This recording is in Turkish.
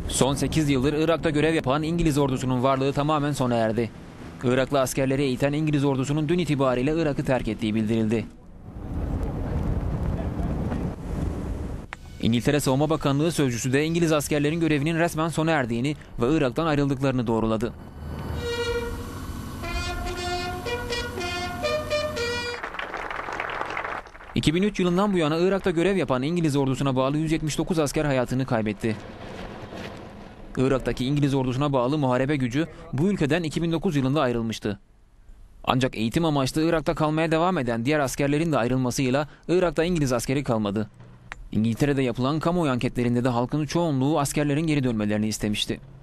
Son 8 yıldır Irak'ta görev yapan İngiliz ordusunun varlığı tamamen sona erdi. Iraklı askerleri eğiten İngiliz ordusunun dün itibariyle Irak'ı terk ettiği bildirildi. İngiltere Savunma Bakanlığı sözcüsü de İngiliz askerlerin görevinin resmen sona erdiğini ve Irak'tan ayrıldıklarını doğruladı. ...2003 yılından bu yana Irak'ta görev yapan İngiliz ordusuna bağlı 179 asker hayatını kaybetti. Irak'taki İngiliz ordusuna bağlı muharebe gücü bu ülkeden 2009 yılında ayrılmıştı. Ancak eğitim amaçlı Irak'ta kalmaya devam eden diğer askerlerin de ayrılmasıyla Irak'ta İngiliz askeri kalmadı. İngiltere'de yapılan kamuoyu anketlerinde de halkın çoğunluğu askerlerin geri dönmelerini istemişti.